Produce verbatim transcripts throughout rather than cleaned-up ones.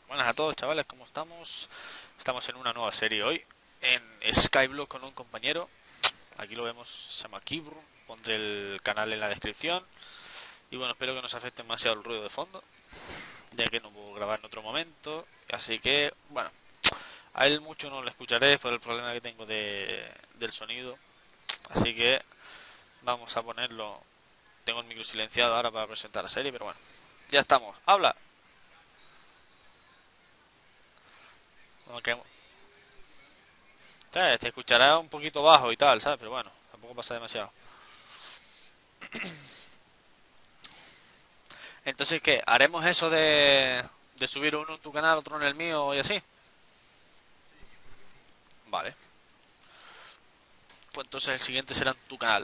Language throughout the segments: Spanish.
Buenas a todos, chavales, ¿cómo estamos? Estamos en una nueva serie hoy, en Skyblock con un compañero. Aquí lo vemos, se llama Kibru. Pondré el canal en la descripción. Y bueno, espero que no se afecte demasiado el ruido de fondo, ya que no puedo grabar en otro momento. Así que, bueno, a él mucho no lo escucharé por el problema que tengo de, del sonido. Así que vamos a ponerlo. Tengo el micro silenciado ahora para presentar la serie, pero bueno, ya estamos. ¡Habla! Aunque, ¿sabes? Te escuchará un poquito bajo y tal, ¿sabes? Pero bueno, tampoco pasa demasiado. Entonces, ¿qué? ¿Haremos eso de, de subir uno en tu canal, otro en el mío y así? Vale. Pues entonces el siguiente será en tu canal.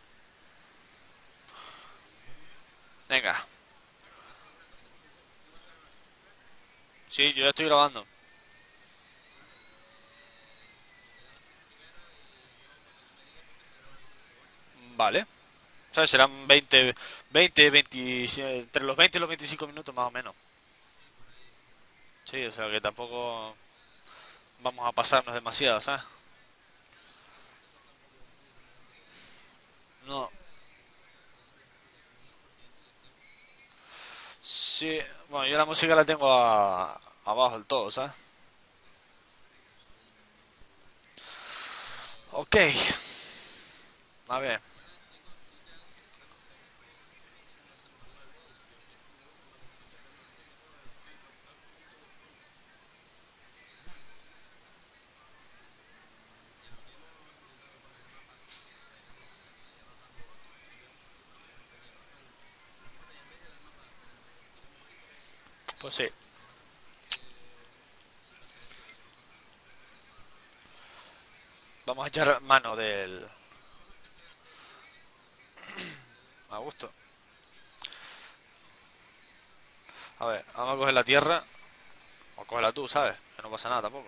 Venga. Sí, yo ya estoy grabando. Vale. ¿Sabes? Serán veinte, veinte, veinte, entre los veinte y los veinticinco minutos más o menos. Sí, o sea que tampoco vamos a pasarnos demasiado, ¿sabes? No. Sí, bueno, yo la música la tengo a- abajo del todo, ¿sabes? Ok. A ver, pues sí. Vamos a echar mano del... A gusto. A ver, vamos a coger la tierra. O cógela tú, ¿sabes? Que no pasa nada tampoco.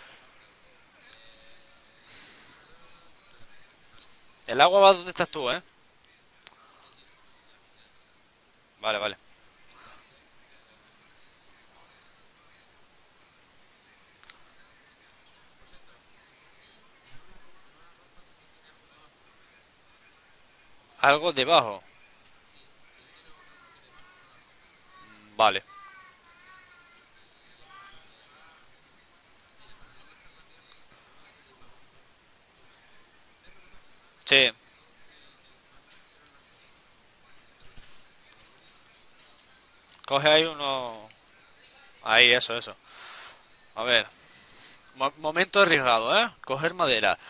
El agua va donde estás tú, ¿eh? Vale, vale. Algo debajo. Vale. Sí. Coge ahí uno... Ahí, eso, eso. A ver. Mo- momento arriesgado, ¿eh? Coger madera.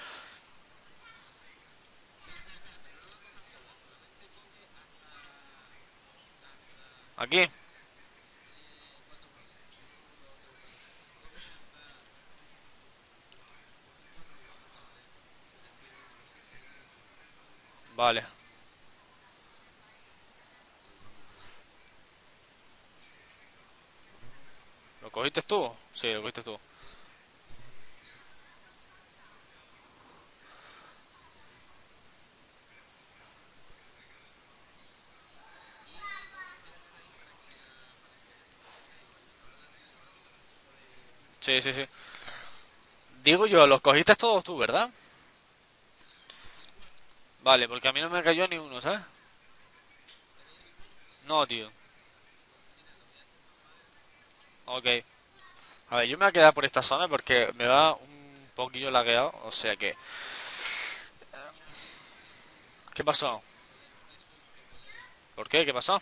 Aquí. Vale. ¿Lo cogiste tú? Sí, lo cogiste tú. Sí, sí, sí. Digo yo, los cogiste todos tú, ¿verdad? Vale, porque a mí no me cayó ni uno, ¿sabes? No, tío. Ok. A ver, yo me voy a quedar por esta zona porque me va un poquillo lagueado. O sea que... ¿Qué pasó? ¿Por qué? ¿Qué pasó?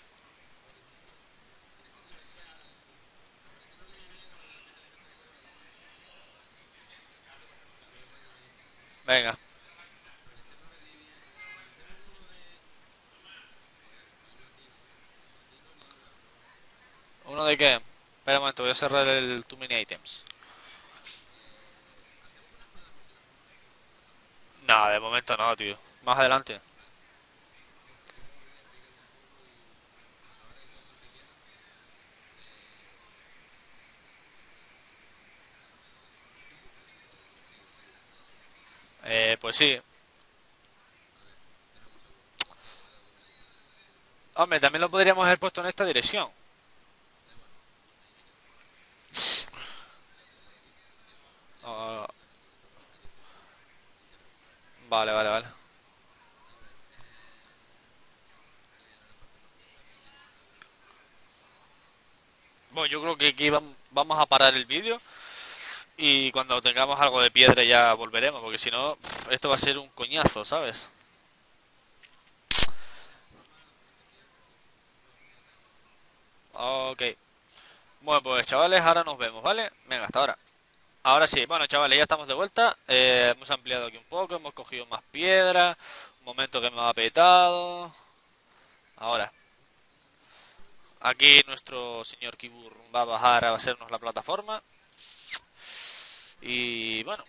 Venga. ¿Uno de qué? Espera un momento, voy a cerrar el Too Many Items. No, de momento no, tío. Más adelante. Eh, pues sí. Hombre, también lo podríamos haber puesto en esta dirección. Vale, vale, vale. Bueno, yo creo que aquí vam- vamos a parar el vídeo y cuando tengamos algo de piedra ya volveremos, porque si no, pf, esto va a ser un coñazo, ¿sabes? Ok. Bueno, pues chavales, ahora nos vemos, ¿vale? Venga, hasta ahora. Ahora sí, bueno chavales, ya estamos de vuelta. Eh, hemos ampliado aquí un poco, hemos cogido más piedra. Un momento que me ha petado. Ahora, aquí nuestro señor Kibur va a bajar a hacernos la plataforma. Y bueno,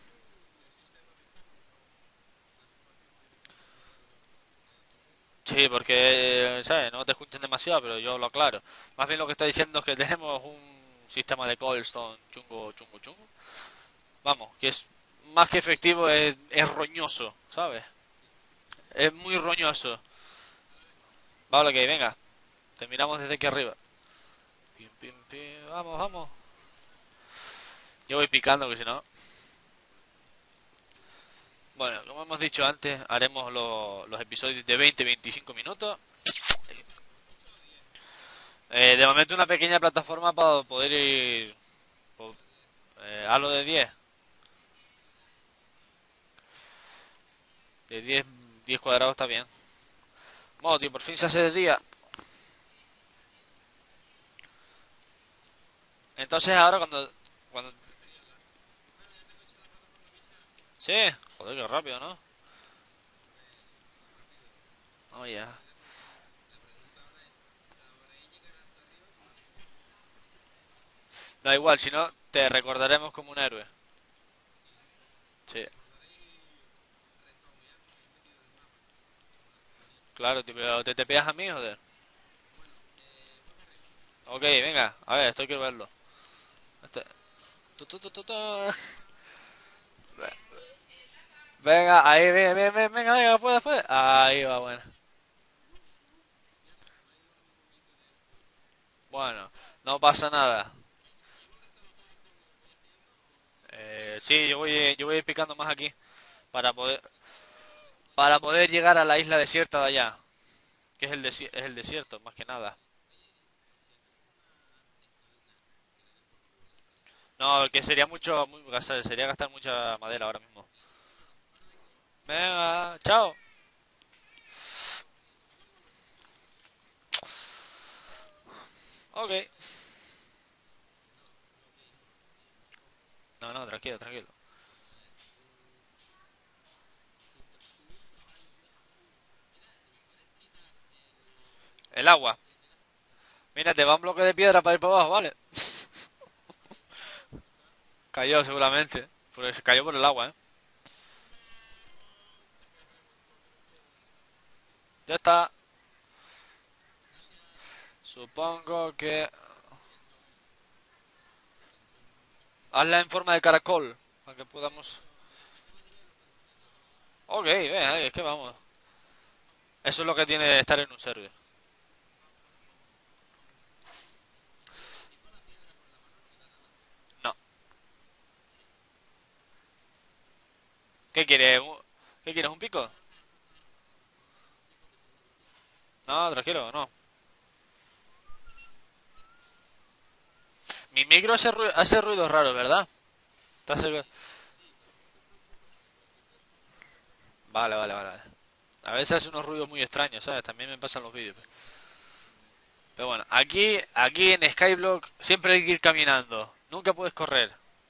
sí, porque, ¿sabes? No te escuchen demasiado, pero yo lo aclaro. Más bien lo que está diciendo es que tenemos un sistema de cobblestone chungo, chungo, chungo. Vamos, que es más que efectivo, es, es roñoso, ¿sabes? Es muy roñoso. Vale, ok, venga, terminamos desde aquí arriba. Pim, pim, pim. Vamos, vamos. Yo voy picando, que si no. Bueno, como hemos dicho antes, haremos lo- los episodios de veinte veinticinco minutos. Eh, de momento una pequeña plataforma para poder ir po- eh, a lo de diez. De diez diez cuadrados está bien. Bueno, tío, por fin se hace de día. Entonces ahora cuando... cuando sí, joder, qué rápido, ¿no? Oh, ya. Da igual, si no, te recordaremos como un héroe. Sí, claro, tío, pero te te pegas a mí, joder. Ok, venga, a ver, esto quiero verlo. Este- tu, tu, tu, tu, tu. Venga, ahí, ven, ven, ven, venga, venga, puede, puede. Ahí va, bueno. Bueno, no pasa nada. Eh, sí, yo voy, yo voy a ir picando más aquí para poder, para poder llegar a la isla desierta de allá, que es el, desi- es el desierto, más que nada. No, que sería mucho, muy, gastar- sería gastar mucha madera ahora mismo. Venga, chao. Ok. No, no, tranquilo, tranquilo. El agua. Mira, te va un bloque de piedra para ir para abajo, ¿vale? Cayó seguramente. Porque se cayó por el agua, ¿eh? Ya está. Supongo que... Hazla en forma de caracol. Para que podamos... Ok, venga, es que vamos. Eso es lo que tiene estar en un server. No. ¿Qué quieres? ¿Un- ¿Qué quieres? ¿Un pico? No, tranquilo, no. Mi micro hace, ru- hace ruidos raros, ¿verdad? ¿Estás seguro? Vale, vale, vale, vale. A veces hace unos ruidos muy extraños, ¿sabes? También me pasan los vídeos. Pero bueno, aquí, aquí en Skyblock siempre hay que ir caminando. Nunca puedes correr.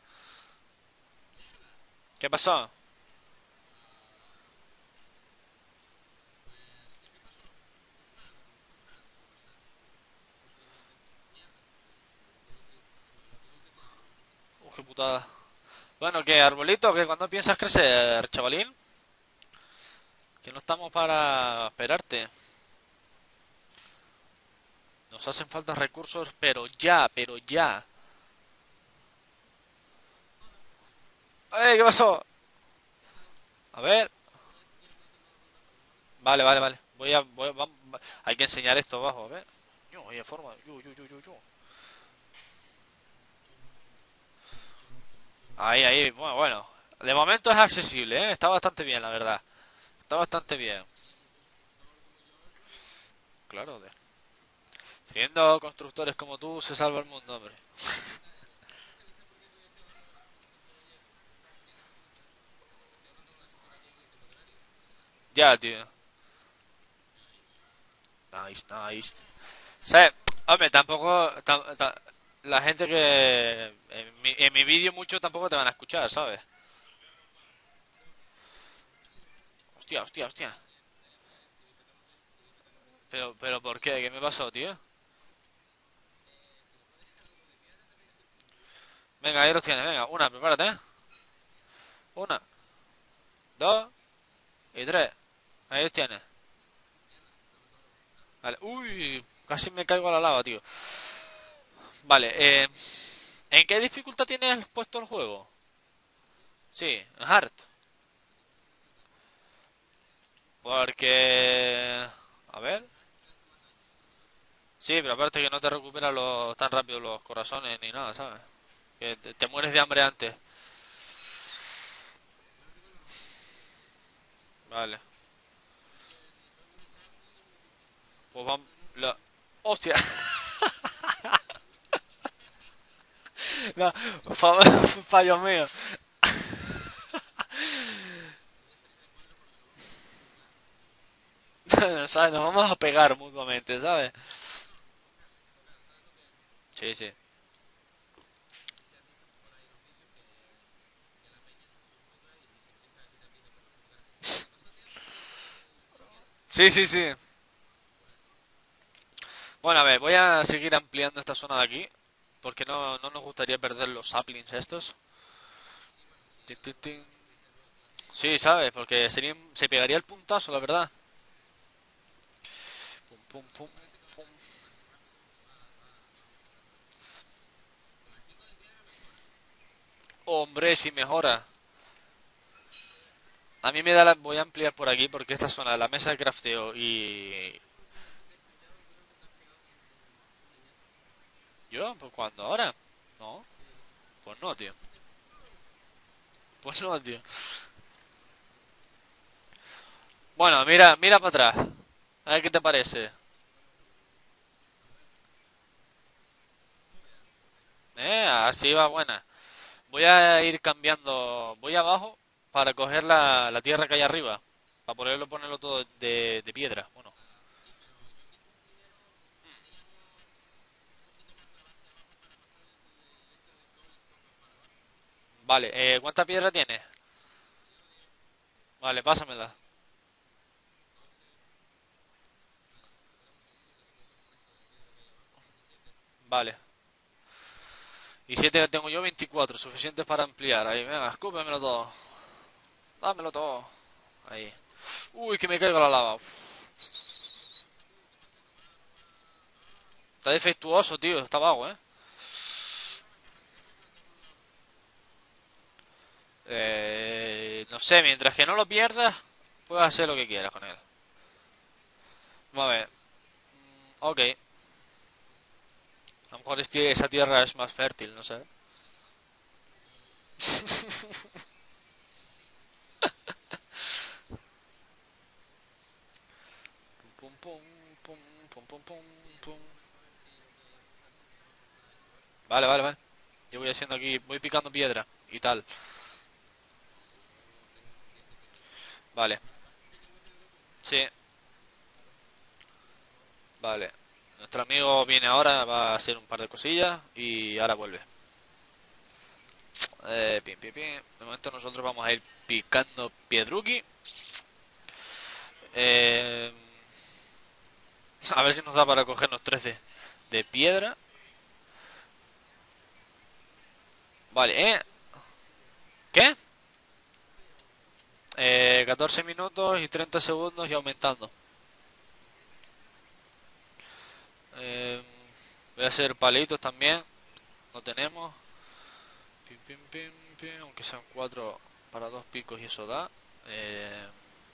¿Qué pasó? Uf, qué putada. Bueno, ¿qué arbolito? ¿Qué cuándo piensas crecer, chavalín? Que no estamos para esperarte. Nos hacen falta recursos, pero ya, pero ya. ¡Eh! ¿Qué pasó? A ver. Vale, vale, vale. Voy a, voy a- vam- va- hay que enseñar esto abajo, a ver. Yo, hay forma. Yo, yo, yo, yo, yo. Ahí, ahí. Bueno, bueno. De momento es accesible, ¿eh? Está bastante bien, la verdad. Está bastante bien. Claro, de- siendo constructores como tú, se salva el mundo, hombre. Ya, tío. Nice, nice. ¿Sabes? Hombre, tampoco... tam- ta- la gente que... En mi, en mi vídeo mucho tampoco te van a escuchar, ¿sabes? Hostia, hostia, hostia. Pero, pero, ¿por qué? ¿Qué me pasó, tío? Venga, ahí los tienes, venga. Una, prepárate, ¿eh? Una, dos y tres. Ahí los tienes. Vale. Uy, casi me caigo a la lava, tío. Vale, eh... ¿En qué dificultad tienes puesto el juego? Sí, en Hard. Porque... A ver. Sí, pero aparte que no te recuperan los, tan rápido los corazones ni nada, ¿sabes? Que te, te mueres de hambre antes. Vale. Pues vamos... la- ¡Hostia! No, fa- fallo mío. ¿Sabes? Nos vamos a pegar mutuamente, ¿sabes? Sí, sí. Sí, sí, sí. Bueno, a ver, voy a seguir ampliando esta zona de aquí. Porque no, no nos gustaría perder los saplings estos. Tin, tin, tin. Sí, ¿sabes? Porque sería, se pegaría el puntazo, la verdad. Pum, pum, pum, pum. Hombre, si mejora. A mí me da la... Voy a ampliar por aquí porque esta zona de la mesa de crafteo y... ¿Yo? ¿Pues cuándo? ¿Ahora? No. Pues no, tío. Pues no, tío. Bueno, mira, mira para atrás. A ver qué te parece. Eh, así va buena. Voy a ir cambiando. Voy abajo para coger la, la tierra que hay arriba. Para poderlo ponerlo todo de, de piedra. Bueno, vale. Eh, ¿cuánta piedra tienes? Vale, pásamela. Vale. Y siete que tengo yo, veinticuatro. Suficientes para ampliar. Ahí, venga, escúpemelo todo. Dámelo todo. Ahí. Uy, que me caigo a la lava. Uf, está defectuoso, tío. Está vago, ¿eh? Eh, no sé, mientras que no lo pierdas, puedes hacer lo que quieras con él. Vamos a ver. Ok. A lo mejor este- esa tierra es más fértil, no sé. Pum, pum, pum, pum, pum, pum, pum. Vale, vale, vale. Yo voy haciendo aquí, voy picando piedra y tal. Vale. Sí, vale. Nuestro amigo viene ahora, va a hacer un par de cosillas y ahora vuelve. Eh, pim, pim, pim. De momento nosotros vamos a ir picando piedruki. Eh, a ver si nos da para cogernos trece de piedra. Vale, ¿eh? ¿Qué? Eh, catorce minutos y treinta segundos y aumentando. Eh, voy a hacer palitos también. No tenemos. Pim, pim, pim, pim. Aunque sean cuatro para dos picos y eso da. Eh,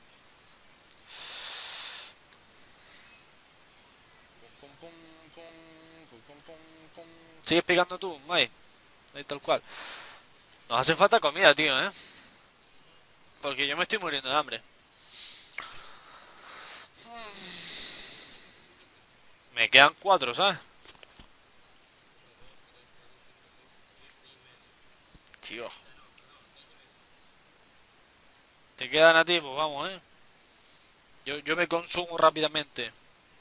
pum, pum, pum, pum, pum, pum, pum. ¿Sigues picando tú, Mai? Ahí tal cual. Nos hace falta comida, tío, ¿eh? Porque yo me estoy muriendo de hambre. Me quedan cuatro, ¿sabes? Tío. ¿Te quedan a ti? Pues vamos, ¿eh? Yo, yo me consumo rápidamente.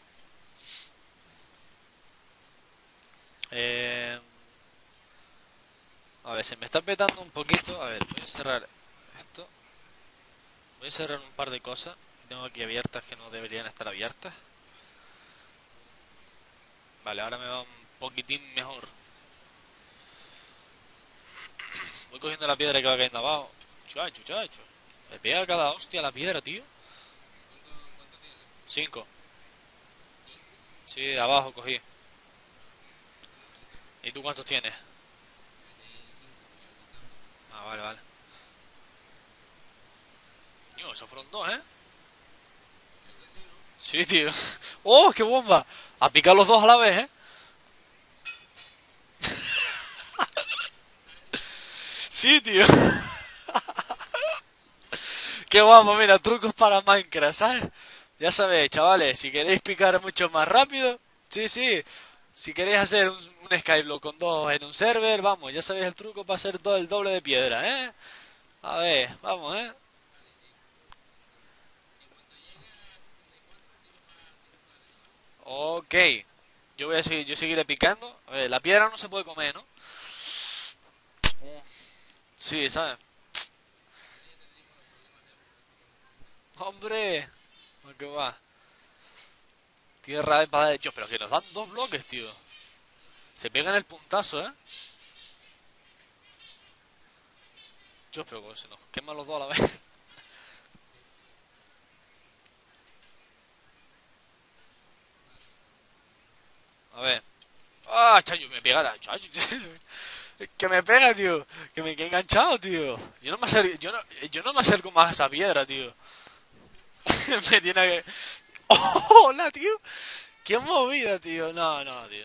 Eh, a ver, se me está petando un poquito. A ver, voy a cerrar esto. Voy a cerrar un par de cosas. Tengo aquí abiertas que no deberían estar abiertas. Vale, ahora me va un poquitín mejor. Voy cogiendo la piedra que va cayendo abajo. Chacho, chacho. Me pega cada hostia la piedra, tío. Cinco. Sí, de abajo cogí. ¿Y tú cuántos tienes? Ah, vale, vale. Tío, esos fueron dos, ¿eh? Sí, tío. ¡Oh, qué bomba! A picar los dos a la vez, ¿eh? Sí, tío. Qué guapo, mira, trucos para Minecraft, ¿sabes? Ya sabéis, chavales, si queréis picar mucho más rápido, sí, sí. Si queréis hacer un, un Skyblock con dos en un server, vamos, ya sabéis el truco para hacer todo el doble de piedra, ¿eh? A ver, vamos, ¿eh? Ok. Yo voy a seguir, yo seguiré picando. A ver, la piedra no se puede comer, ¿no? Mm, sí, ¿sabes? Hombre, ¿qué va? Tierra de espada de Dios, pero que nos dan dos bloques, tío. Se pegan el puntazo, ¿eh? Dios, pero que se nos queman los dos a la vez. A ver. Ah, chayo, me pega, chayo. Que me pega, tío. Que me quede enganchado, tío. Yo no me acerco, yo no, yo no me acerco más a esa piedra, tío. Me tiene que... ¡Oh, hola, tío! ¡Qué movida, tío! No, no, tío.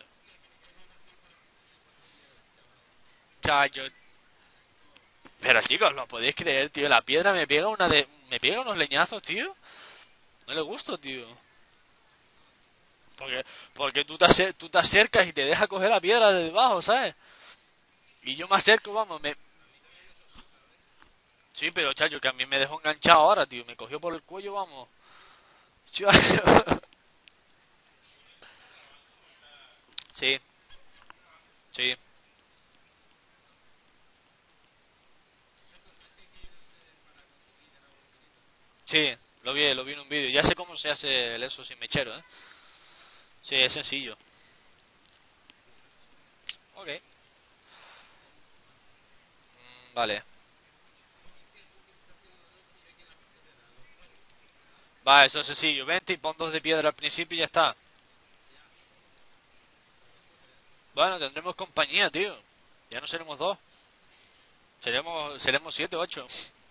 Chayo. Pero chicos, ¿lo podéis creer, tío? La piedra me pega una de... Me pega unos leñazos, tío. No le gusto, tío. Porque, porque tú te, acer- tú te acercas y te dejas coger la piedra de debajo, ¿sabes? Y yo me acerco, vamos, me... Sí, pero chacho, que a mí me dejó enganchado ahora, tío. Me cogió por el cuello, vamos. Chacho. Sí, sí, sí. Lo vi, lo vi en un vídeo. Ya sé cómo se hace el eso sin mechero, ¿eh? Sí, es sencillo. Ok. Mm, vale. Va, eso es sencillo. Vente y pon dos de piedra al principio y ya está. Bueno, tendremos compañía, tío. Ya no seremos dos. Seremos, seremos siete, ocho.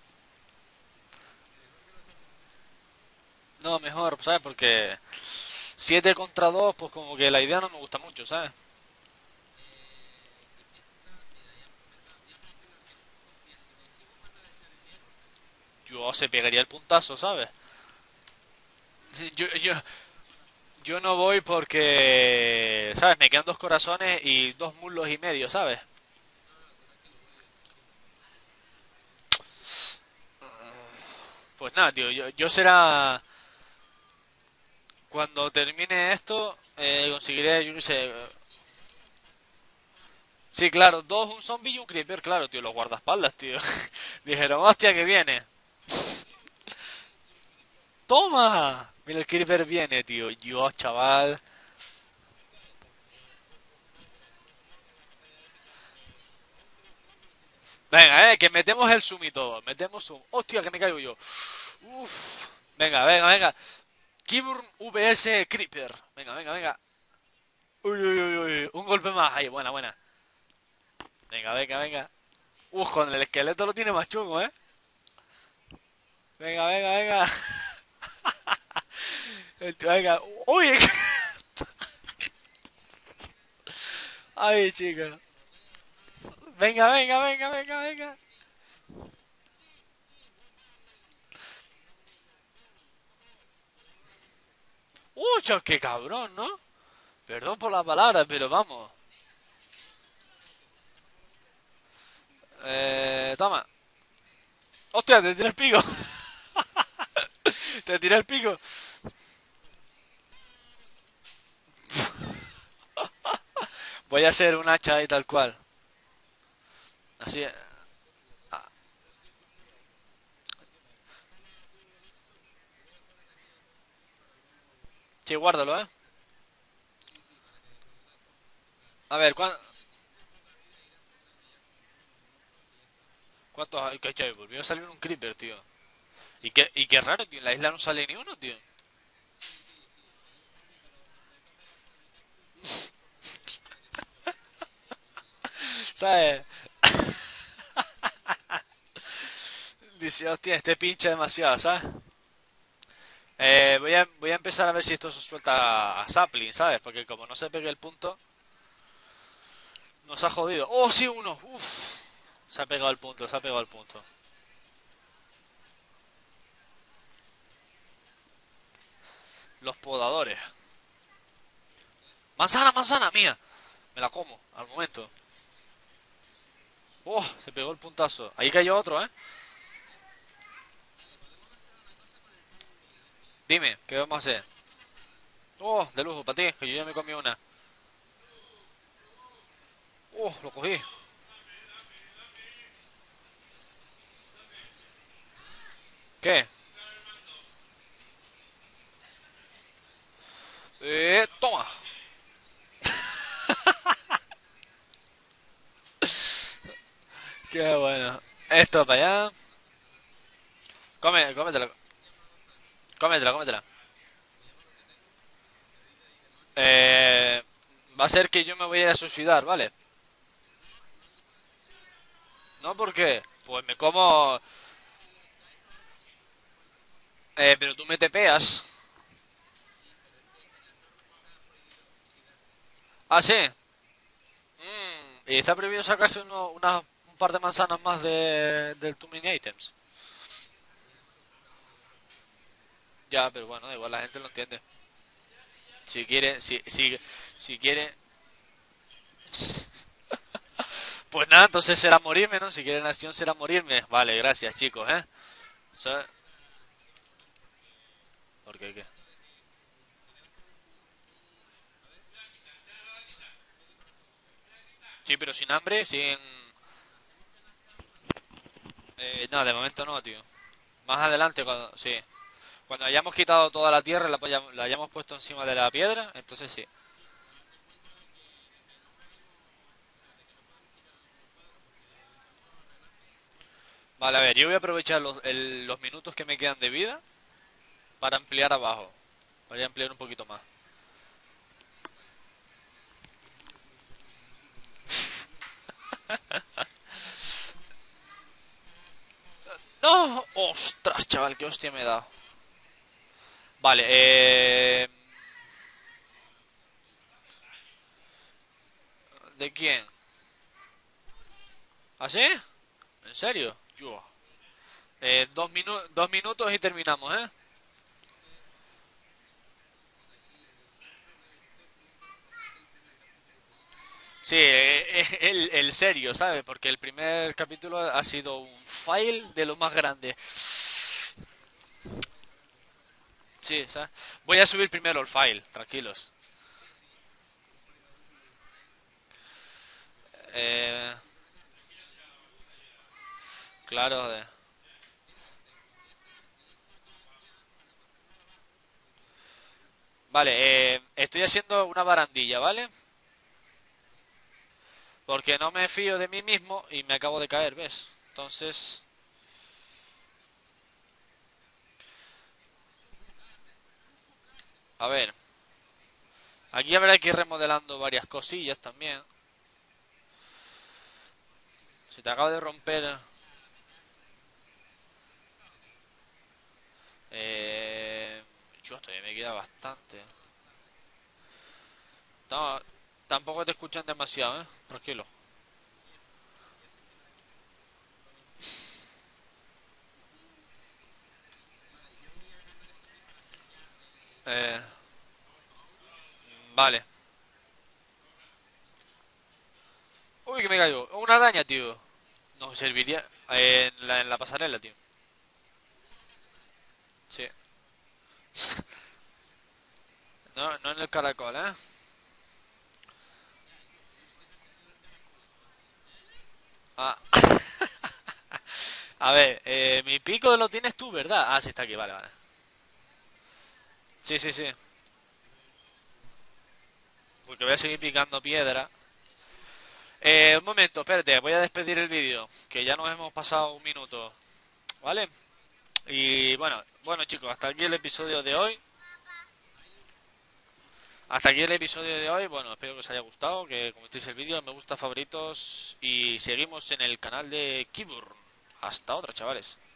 No, mejor, ¿sabes? Porque siete contra dos, pues como que la idea no me gusta mucho, ¿sabes? Yo se pegaría el puntazo, ¿sabes? Sí, Yo, yo, yo no voy porque, ¿sabes? Me quedan dos corazones y dos muslos y medio, ¿sabes? Pues nada, tío, yo, yo será... Cuando termine esto, eh, conseguiré, yo qué sé... Sí, claro, dos, un zombie y un creeper, claro, tío, los guardaespaldas, tío. Dijeron, hostia, que viene. ¡Toma! Mira, el creeper viene, tío. Yo, chaval. Venga, eh, que metemos el zoom y todo. Metemos zoom. Hostia, que me caigo yo. Uf. Venga, venga, venga. Keyburn vs Creeper. Venga, venga, venga. Uy, uy, uy, uy. Un golpe más. Ahí, buena, buena. Venga, venga, venga. Uf, con el esqueleto lo tiene más chungo, ¿eh? Venga, venga, venga. El tío, venga. Uy. Ay, chica. Venga, venga, venga, venga, venga. ¡Uh, chos, qué cabrón, ¿no? Perdón por la palabra, pero vamos. Eh, toma. ¡Hostia, te tiré el pico! ¡Te tiré el pico! Voy a hacer un hacha ahí tal cual. Así. ah, Sí, guárdalo, ¿eh? A ver, ¿cuán- ¿cuántos hay? Que chévere, volvió a salir un creeper, tío. Y qué, y qué raro, tío. En la isla no sale ni uno, tío. ¿Sabes? Dice, hostia, este pincha demasiado, ¿sabes? Eh, voy a, voy a empezar a ver si esto se suelta a Sapling, ¿sabes? Porque como no se pegue el punto, nos ha jodido. ¡Oh, sí, uno! ¡Uf! Se ha pegado el punto, se ha pegado el punto. Los podadores. ¡Manzana, manzana! ¡Mía! Me la como, al momento. ¡Oh! Se pegó el puntazo. Ahí cayó otro, ¿eh? Dime, ¿qué vamos a hacer? ¡Oh! De lujo, para ti, que yo ya me comí una. ¡Oh! Lo cogí. ¿Qué? Eh, toma. Qué bueno. Esto para allá. Come, cómetela. Cómetela, cómetela. Eh, va a ser que yo me voy a ir a suicidar, ¿vale? ¿No? ¿Por qué? Pues me como... Eh, pero tú me tepeas. Ah, sí. Mm, y está prohibido sacarse uno, una- un par de manzanas más de, del Too Many Items. Ya, pero bueno, igual la gente lo entiende. Si quiere, si, si, si quiere... Pues nada, entonces será morirme, ¿no? Si quiere nación será morirme. Vale, gracias, chicos, ¿eh? So- ¿Por qué qué? Sí, pero sin hambre, sin... Eh, no, de momento no, tío. Más adelante, cuando... Sí. Cuando hayamos quitado toda la tierra, la, hayam- la hayamos puesto encima de la piedra, entonces sí. Vale, a ver, yo voy a aprovechar los, el- los minutos que me quedan de vida para ampliar abajo. Para ampliar un poquito más. ¡No! ¡Ostras, chaval! ¡Qué hostia me he dado! Vale, eh... ¿De quién? ¿Ah, sí? ¿En serio? Yo. Eh, dos, minu dos minutos y terminamos, ¿eh? Sí, eh, eh, el, el serio, ¿sabes? Porque el primer capítulo ha sido un fail de lo más grande. Sí, ¿sabes? Voy a subir primero el file, tranquilos. Eh, claro, de... Vale, eh, estoy haciendo una barandilla, ¿vale? Porque no me fío de mí mismo y me acabo de caer, ¿ves? Entonces, a ver, aquí habrá que ir remodelando varias cosillas también. Si te acabo de romper... Eh... Yo todavía me queda bastante. No, tampoco te escuchan demasiado, ¿eh? Tranquilo. Eh, Vale. Uy, que me cayó. Una araña, tío. Nos serviría en la, en la pasarela, tío. Sí. No, no en el caracol, ¿eh? Ah, a ver, eh, mi pico lo tienes tú, ¿verdad? Ah, sí, está aquí, vale, vale. Sí, sí, sí. Porque voy a seguir picando piedra. Eh, un momento, espérate, voy a despedir el vídeo. Que ya nos hemos pasado un minuto, ¿vale? Y bueno, bueno chicos, hasta aquí el episodio de hoy. Hasta aquí el episodio de hoy. Bueno, espero que os haya gustado, que comentéis el vídeo, me gusta, favoritos y seguimos en el canal de Keyboard. Hasta otra, chavales.